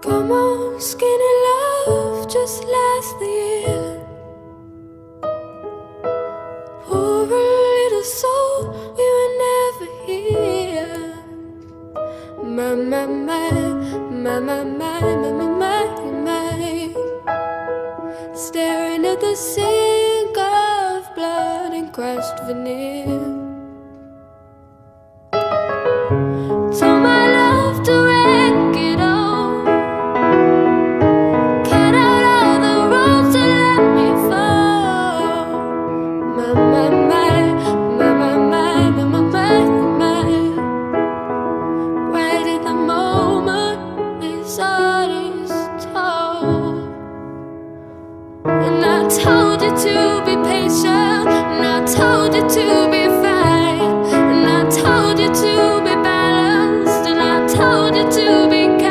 Come on, skinny love, just last the year. Poor little soul, we were never here. My, my, my, my, my, my, my, my, my. Staring at the sink of blood and crushed veneer. Told my love to wreck it all, cut out all the roads to let me fall. My, my, my, my, my, my, my, my, my, my. Right at the moment his heart is told. And I told you to be patient, and I told you to be fine, and I told you to be balanced, and I told you to be kind.